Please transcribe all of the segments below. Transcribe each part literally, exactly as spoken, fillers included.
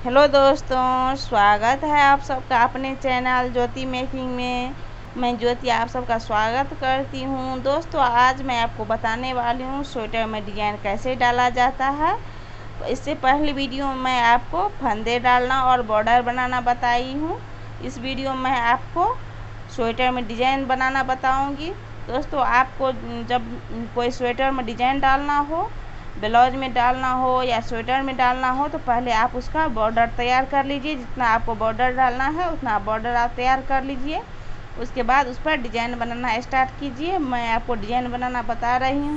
Hello दोस्तों, स्वागत है आप सबका अपने चैनल ज्योति मेकिंग में। मैं ज्योति आप सबका स्वागत करती हूँ। दोस्तों, आज मैं आपको बताने वाली हूँ स्वेटर में डिजाइन कैसे डाला जाता है। इससे पहले वीडियो में मैं आपको फंदे डालना और बॉर्डर बनाना बताई हूँ। इस वीडियो में आपको स्वेटर में डिजाइन बनाना बताऊँगी। दोस्तों, आपको जब कोई स्वेटर में डिजाइन डालना हो, ब्लाउज में डालना हो या स्वेटर में डालना हो, तो पहले आप उसका बॉर्डर तैयार कर लीजिए। जितना आपको बॉर्डर डालना है उतना बॉर्डर आप तैयार कर लीजिए। उसके बाद उस पर डिजाइन बनाना स्टार्ट कीजिए। मैं आपको डिजाइन बनाना बता रही हूँ।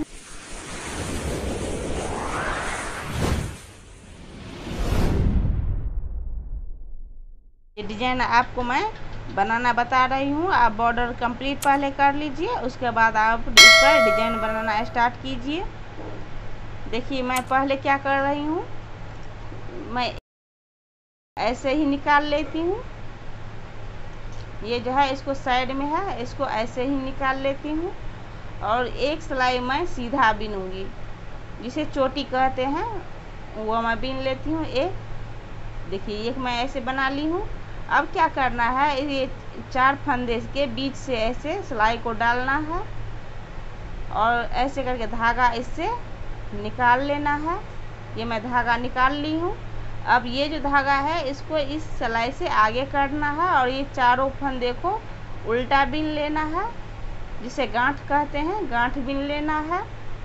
ये डिजाइन आपको मैं बनाना बता रही हूँ। आप बॉर्डर कंप्लीट पहले कर लीजिए, उसके बाद आप इस पर डिजाइन बनाना स्टार्ट कीजिए। देखिए, मैं पहले क्या कर रही हूँ, मैं ऐसे ही निकाल लेती हूँ। ये जो है इसको साइड में है, इसको ऐसे ही निकाल लेती हूँ और एक सिलाई मैं सीधा बीनूंगी, जिसे चोटी कहते हैं, वो मैं बीन लेती हूँ। एक देखिए, एक मैं ऐसे बना ली हूँ। अब क्या करना है, ये चार फंदे के बीच से ऐसे सिलाई को डालना है और ऐसे करके धागा इससे निकाल लेना है। ये मैं धागा निकाल ली हूँ। अब ये जो धागा है इसको इस सिलाई से आगे करना है और ये चारों फंदे को उल्टा बीन लेना है, जिसे गांठ कहते हैं, गांठ बीन लेना है।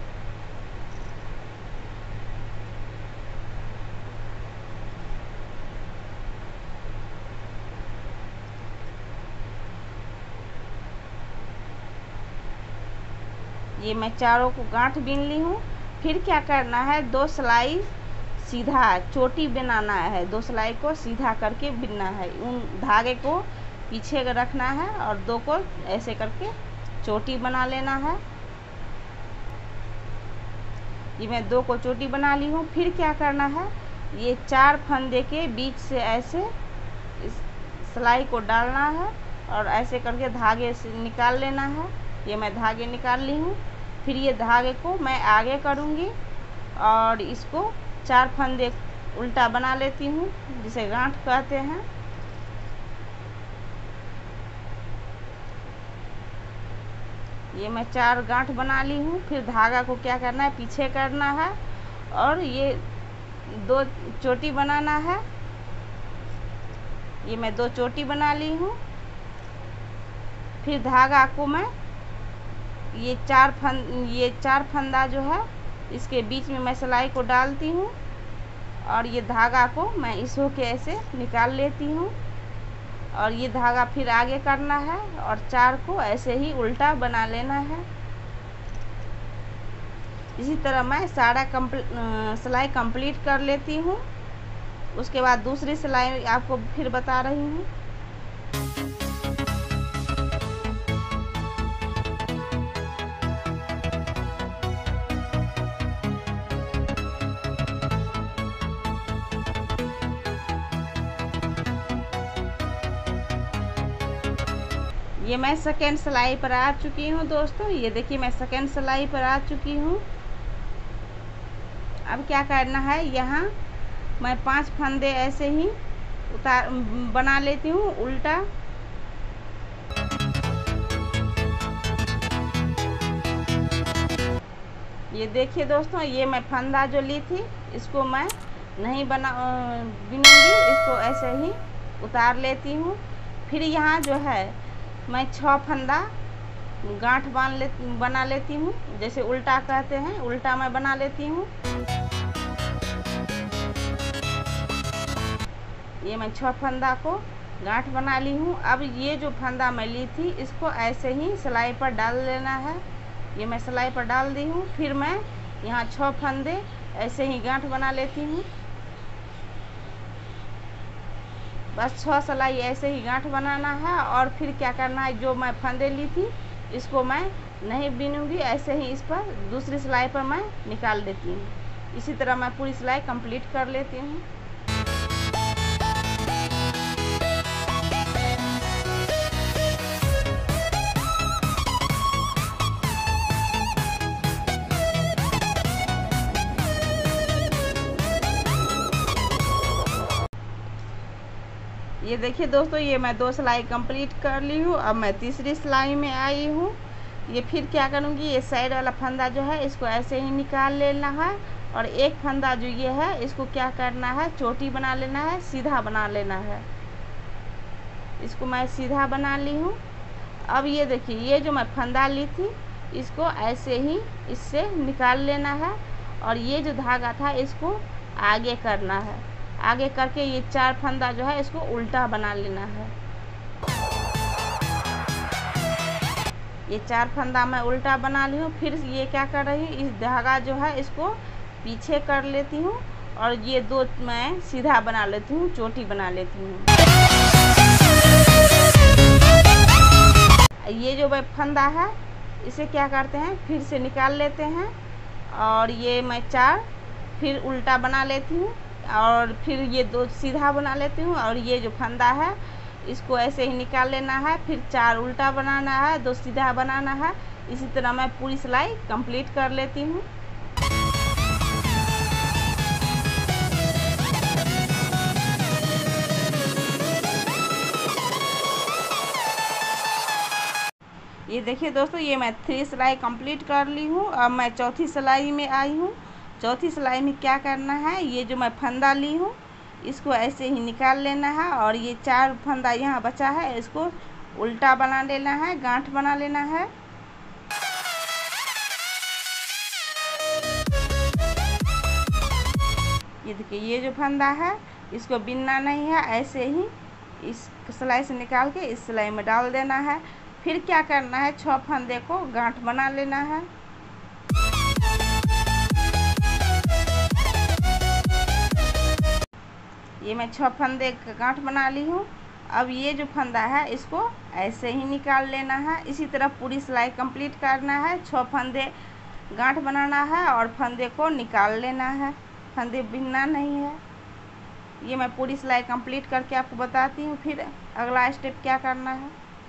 ये मैं चारों को गांठ बीन ली हूँ। फिर क्या करना है, दो सिलाई सीधा चोटी बनाना है। दो सिलाई को सीधा करके बिनना है। उन धागे को पीछे रखना है और दो को ऐसे करके चोटी बना लेना है। ये मैं दो को चोटी बना ली हूँ। फिर क्या करना है, ये चार फंदे के बीच से ऐसे इस सिलाई को डालना है और ऐसे करके धागे से निकाल लेना है। ये मैं धागे निकाल ली हूँ। फिर ये धागे को मैं आगे करूँगी और इसको चार फंदे उल्टा बना लेती हूँ, जिसे गांठ कहते हैं। ये मैं चार गांठ बना ली हूँ। फिर धागा को क्या करना है, पीछे करना है और ये दो चोटी बनाना है। ये मैं दो चोटी बना ली हूँ। फिर धागा को मैं ये चार फंद ये चार फंदा जो है इसके बीच में मैं सिलाई को डालती हूँ और ये धागा को मैं इस हो के ऐसे निकाल लेती हूँ और ये धागा फिर आगे करना है और चार को ऐसे ही उल्टा बना लेना है। इसी तरह मैं सारा सिलाई कंप्लीट कर लेती हूँ। उसके बाद दूसरी सिलाई आपको फिर बता रही हूँ। ये मैं सेकेंड सिलाई पर आ चुकी हूँ। दोस्तों, ये देखिए, मैं सेकेंड सिलाई पर आ चुकी हूँ। अब क्या करना है, यहाँ मैं पांच फंदे ऐसे ही उतार बना लेती हूँ उल्टा। ये देखिए दोस्तों, ये मैं फंदा जो ली थी इसको मैं नहीं बना बिनूंगी, इसको ऐसे ही उतार लेती हूँ। फिर यहाँ जो है मैं छह फंदा गांठ बांध ले बना लेती हूँ, जैसे उल्टा कहते हैं, उल्टा मैं बना लेती हूँ। ये मैं छह फंदा को गांठ बना ली हूँ। अब ये जो फंदा मैं ली थी इसको ऐसे ही सिलाई पर डाल लेना है। ये मैं सिलाई पर डाल दी हूँ। फिर मैं यहाँ छह फंदे ऐसे ही गांठ बना लेती हूँ। बस छह सिलाई ऐसे ही गांठ बनाना है और फिर क्या करना है, जो मैं फंदे ली थी इसको मैं नहीं बीनूंगी, ऐसे ही इस पर दूसरी सिलाई पर मैं निकाल देती हूँ। इसी तरह मैं पूरी सिलाई कंप्लीट कर लेती हूँ। ये देखिए दोस्तों, ये मैं दो सिलाई कंप्लीट कर ली हूँ। अब मैं तीसरी सिलाई में आई हूँ। ये फिर क्या करूँगी, ये साइड वाला फंदा जो है इसको ऐसे ही निकाल लेना है, और एक फंदा जो ये है इसको क्या करना है, चोटी बना लेना है, सीधा बना लेना है। इसको मैं सीधा बना ली हूँ। अब ये देखिए, ये जो मैं फंदा ली थी इसको ऐसे ही इससे निकाल लेना है, और ये जो धागा था इसको आगे करना है। आगे करके ये चार फंदा जो है इसको उल्टा बना लेना है। ये चार फंदा मैं उल्टा बना ली हूँ। फिर ये क्या कर रही हूँ, इस धागा जो है इसको पीछे कर लेती हूँ, और ये दो मैं सीधा बना लेती हूँ, चोटी बना लेती हूँ। ये जो मैं फंदा है इसे क्या करते हैं, फिर से निकाल लेते हैं, और ये मैं चार फिर उल्टा बना लेती हूँ, और फिर ये दो सीधा बना लेती हूँ, और ये जो फंदा है इसको ऐसे ही निकाल लेना है। फिर चार उल्टा बनाना है, दो सीधा बनाना है। इसी तरह मैं पूरी सिलाई कंप्लीट कर लेती हूँ। ये देखिए दोस्तों, ये मैं थ्री सिलाई कंप्लीट कर ली हूँ। अब मैं चौथी सिलाई में आई हूँ। चौथी सिलाई में क्या करना है, ये जो मैं फंदा ली हूँ इसको ऐसे ही निकाल लेना है, और ये चार फंदा यहाँ बचा है इसको उल्टा बना लेना है, गांठ बना लेना है। ये देखिए, ये जो फंदा है इसको बिनना नहीं है, ऐसे ही इस सिलाई से निकाल के इस सिलाई में डाल देना है। फिर क्या करना है, छह फंदे को गांठ बना लेना है। ये मैं छह फंदे गांठ बना ली हूँ। अब ये जो फंदा है इसको ऐसे ही निकाल लेना है। इसी तरह पूरी सिलाई कंप्लीट करना है। छह फंदे गांठ बनाना है और फंदे को निकाल लेना है, फंदे बिनना नहीं है। ये मैं पूरी सिलाई कंप्लीट करके आपको बताती हूँ फिर अगला स्टेप क्या करना है।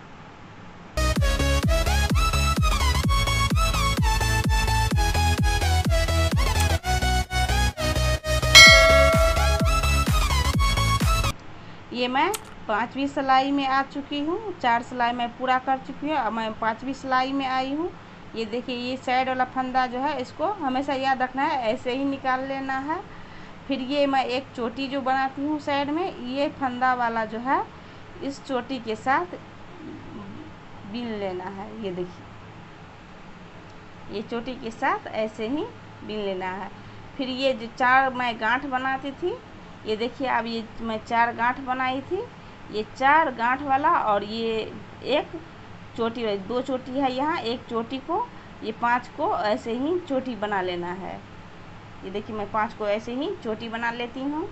ये मैं पांचवी सिलाई में आ चुकी हूँ। चार सिलाई मैं पूरा कर चुकी हूँ। अब मैं पांचवी सिलाई में आई हूँ। ये देखिए, ये साइड वाला फंदा जो है इसको हमेशा याद रखना है, ऐसे ही निकाल लेना है। फिर ये मैं एक चोटी जो बनाती हूँ साइड में, ये फंदा वाला जो है इस चोटी के साथ बीन लेना है। ये देखिए, ये चोटी के साथ ऐसे ही बीन लेना है। फिर ये जो चार मैं गांठ बनाती थी, ये देखिए, अब ये मैं चार गांठ बनाई थी, ये चार गांठ वाला और ये एक चोटी, दो चोटी है यहाँ, एक चोटी को, ये पांच को ऐसे ही चोटी बना लेना है। ये देखिए, मैं पांच को ऐसे ही चोटी बना लेती हूँ।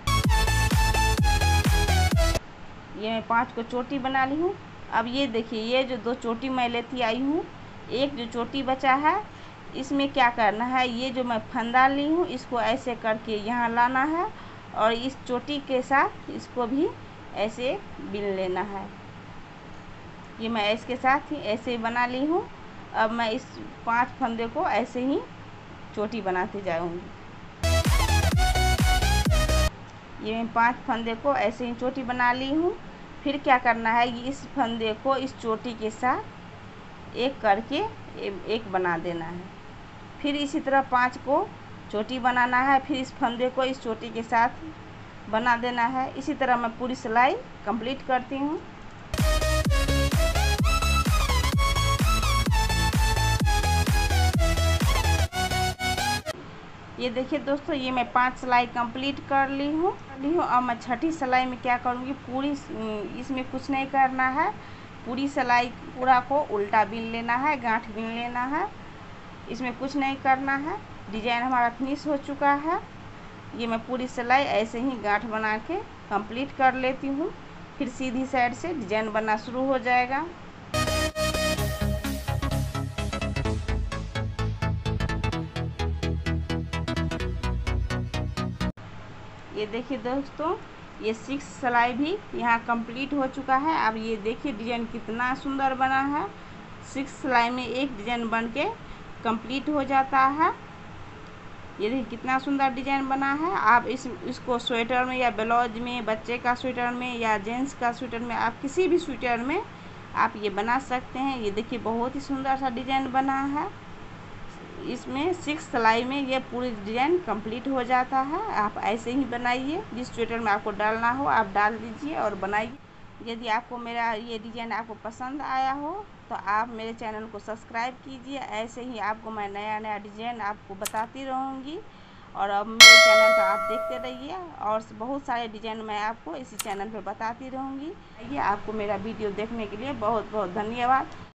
ये मैं पांच को चोटी बना ली हूँ। अब ये देखिए, ये जो दो चोटी मैं लेती आई हूँ, एक जो चोटी बचा है इसमें क्या करना है, ये जो मैं फंदा ली हूँ इसको ऐसे करके यहाँ लाना है, और इस चोटी के साथ इसको भी ऐसे बीन लेना है। ये मैं इसके साथ ही ऐसे ही बना ली हूँ। अब मैं इस पांच फंदे को ऐसे ही चोटी बनाते जाऊंगी। ये मैं पांच फंदे को ऐसे ही चोटी बना ली हूँ। फिर क्या करना है, ये इस फंदे को इस चोटी के साथ एक करके एक बना देना है। फिर इसी तरह पांच को चोटी बनाना है, फिर इस फंदे को इस चोटी के साथ बना देना है। इसी तरह मैं पूरी सिलाई कंप्लीट करती हूँ। ये देखिए दोस्तों, ये मैं पांच सिलाई कंप्लीट कर ली हूँ ली हूँ अब मैं छठी सिलाई में क्या करूँगी, पूरी इसमें कुछ नहीं करना है, पूरी सिलाई पूरा को उल्टा बीन लेना है, गांठ बीन लेना है, इसमें कुछ नहीं करना है। डिजाइन हमारा फिनिश हो चुका है। ये मैं पूरी सिलाई ऐसे ही गांठ बना के कंप्लीट कर लेती हूँ। फिर सीधी साइड से डिजाइन बनना शुरू हो जाएगा। ये देखिए दोस्तों, ये सिक्स सिलाई भी यहाँ कंप्लीट हो चुका है। अब ये देखिए डिजाइन कितना सुंदर बना है। सिक्स सिलाई में एक डिजाइन बन के कंप्लीट हो जाता है। ये देखिए कितना सुंदर डिजाइन बना है। आप इस इसको स्वेटर में या ब्लाउज में, बच्चे का स्वेटर में या जेंट्स का स्वेटर में, आप किसी भी स्वेटर में आप ये बना सकते हैं। ये देखिए बहुत ही सुंदर सा डिजाइन बना है। इसमें सिक्स सिलाई में ये पूरी डिजाइन कंप्लीट हो जाता है। आप ऐसे ही बनाइए, जिस स्वेटर में आपको डालना हो आप डाल दीजिए और बनाइए। यदि आपको मेरा ये डिजाइन आपको पसंद आया हो तो आप मेरे चैनल को सब्सक्राइब कीजिए। ऐसे ही आपको मैं नया नया डिजाइन आपको बताती रहूँगी और अब मेरे चैनल पर आप देखते रहिए और बहुत सारे डिजाइन मैं आपको इसी चैनल पर बताती रहूँगी। आइए, आपको मेरा वीडियो देखने के लिए बहुत बहुत धन्यवाद।